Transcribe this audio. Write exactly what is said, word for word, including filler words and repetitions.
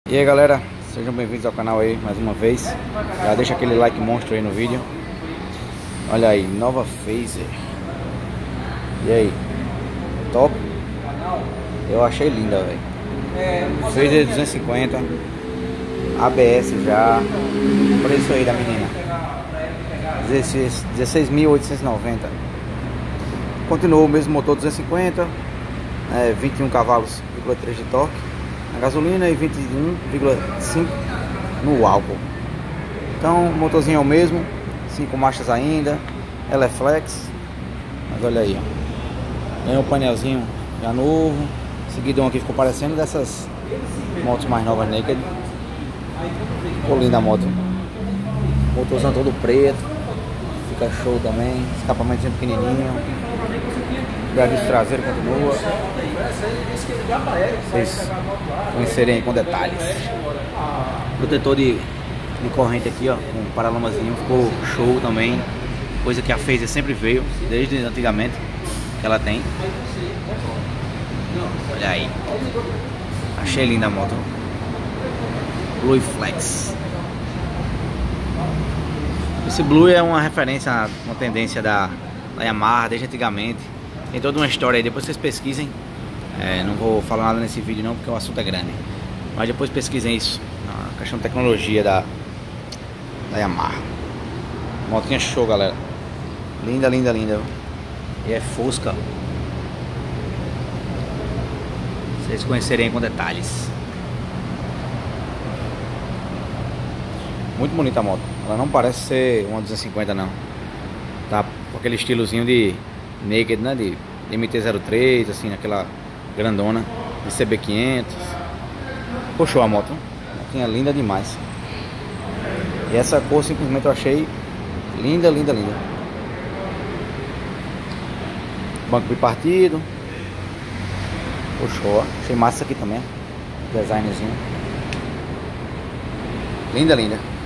E aí galera, sejam bem-vindos ao canal aí mais uma vez. Já deixa aquele like monstro aí no vídeo. Olha aí, nova Phaser. E aí, top? Eu achei linda, velho. Phaser duzentos e cinquenta, A B S já. Preço aí da menina dezesseis mil oitocentos e noventa. Continuou o mesmo motor duzentos e cinquenta, é, vinte e um cavalos, vírgula três de torque na gasolina e vinte e um vírgula cinco no álcool. Então o motorzinho é o mesmo, cinco marchas ainda, ela é flex, mas olha aí, ó. Ganhou um painelzinho já novo, seguidão aqui ficou parecendo dessas motos mais novas naked. Ficou linda a moto, motorzão todo preto, fica show também, escapamentozinho pequenininho, grade traseiro continua. Vocês conhecerem aí com detalhes. Protetor de, de corrente aqui, ó, com um paralamazinho, ficou show também. Coisa que a Phaser sempre veio, desde antigamente que ela tem. Olha aí, achei linda a moto. Blue Flex. Esse Blue é uma referência, uma tendência da, da Yamaha desde antigamente. Tem toda uma história aí, depois vocês pesquisem. É, não vou falar nada nesse vídeo não, porque o assunto é grande. Mas depois pesquisem isso, a questão de tecnologia da, da Yamaha. Motinha show, galera. Linda, linda, linda. E é Fusca. Vocês conhecerem com detalhes. Muito bonita a moto. Ela não parece ser uma duzentos e cinquenta não. Tá com aquele estilozinho de naked, né? De M T zero três, assim, aquela grandona de C B quinhentos. Puxou a moto. Motinha linda demais. E essa cor simplesmente eu achei linda, linda, linda. Banco bipartido. Puxou. Achei massa aqui também. Designzinho. Linda, linda.